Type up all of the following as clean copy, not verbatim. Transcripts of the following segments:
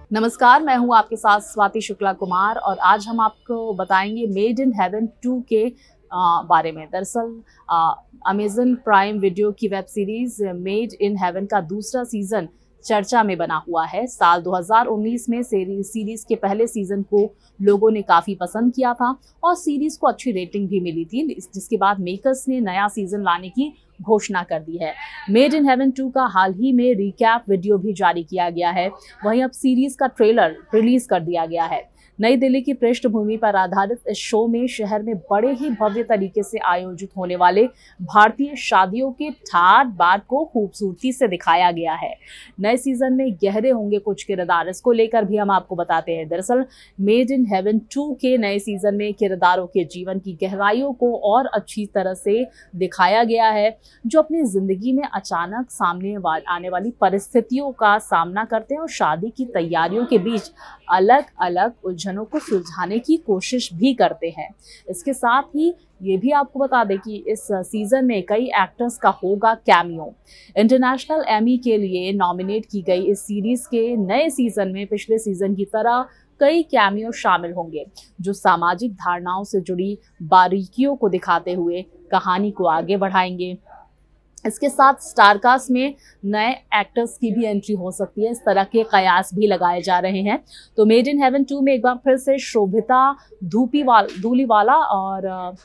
नमस्कार, मैं हूं आपके साथ स्वाति शुक्ला कुमार और आज हम आपको बताएंगे मेड इन हेवन 2 के बारे में। दरअसल अमेजन प्राइम वीडियो की web series Made in Heaven का दूसरा सीजन चर्चा में बना हुआ है। साल 2019 में सीरीज के पहले सीजन को लोगों ने काफी पसंद किया था और सीरीज को अच्छी रेटिंग भी मिली थी, जिसके बाद मेकर्स ने नया सीजन लाने की घोषणा कर दी है। मेड इन हेवन 2 का हाल ही में रिकैप वीडियो भी जारी किया गया है। वहीं अब सीरीज का ट्रेलर रिलीज कर दिया गया है। नई दिल्ली की पृष्ठभूमि पर आधारित इस शो में शहर में बड़े ही भव्य तरीके से आयोजित होने वाले भारतीय शादियों के ठाट बाट को खूबसूरती से दिखाया गया है। नए सीजन में गहरे होंगे कुछ किरदार, इसको लेकर भी हम आपको बताते हैं। दरअसल मेड इन हेवन 2 के नए सीजन में किरदारों के जीवन की गहराइयों को और अच्छी तरह से दिखाया गया है, जो अपनी जिंदगी में अचानक सामने आने वाली परिस्थितियों का सामना करते हैं और शादी की तैयारियों के बीच अलग अलग उलझनों को सुलझाने की कोशिश भी करते हैं। इसके साथ ही ये भी आपको बता दें कि इस सीजन में कई एक्टर्स का होगा कैमियो। इंटरनेशनल एमी के लिए नॉमिनेट की गई इस सीरीज के नए सीजन में पिछले सीजन की तरह कई कैमियो शामिल होंगे, जो सामाजिक धारणाओं से जुड़ी बारीकियों को दिखाते हुए कहानी को आगे बढ़ाएंगे। इसके साथ स्टारकास्ट में नए एक्टर्स की भी एंट्री हो सकती है, इस तरह के कयास भी लगाए जा रहे हैं। तो मेड इन हेवन 2 में एक बार फिर से शोभिता धूलीवाला और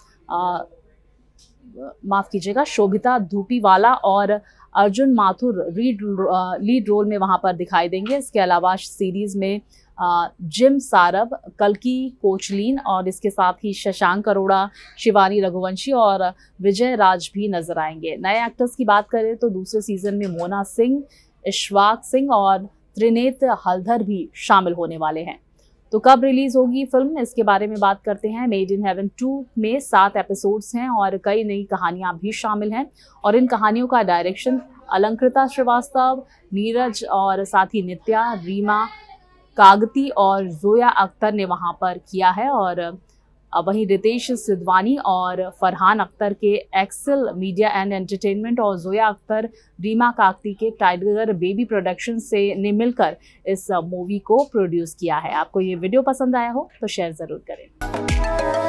शोभिता धूपीवाला और अर्जुन माथुर लीड रोल में वहां पर दिखाई देंगे। इसके अलावा सीरीज में जिम सारब, कल्की कोचलिन और इसके साथ ही शशांक अरोड़ा, शिवानी रघुवंशी और विजय राज भी नजर आएंगे। नए एक्टर्स की बात करें तो दूसरे सीजन में मोना सिंह, इश्वाक सिंह और त्रिनेत हल्दर भी शामिल होने वाले हैं। तो कब रिलीज होगी फिल्म, इसके बारे में बात करते हैं। मेड इन हेवन 2 में 7 एपिसोड्स हैं और कई नई कहानियां भी शामिल हैं और इन कहानियों का डायरेक्शन अलंकृता श्रीवास्तव, नीरज और साथ ही नित्या, रीमा कागती और जोया अख्तर ने वहां पर किया है। और वहीं रितेश सिद्धवानी और फरहान अख्तर के एक्सेल मीडिया एंड एंटरटेनमेंट और जोया अख्तर रीमा कागती के टाइगर बेबी प्रोडक्शन से ने मिलकर इस मूवी को प्रोड्यूस किया है। आपको ये वीडियो पसंद आया हो तो शेयर जरूर करें।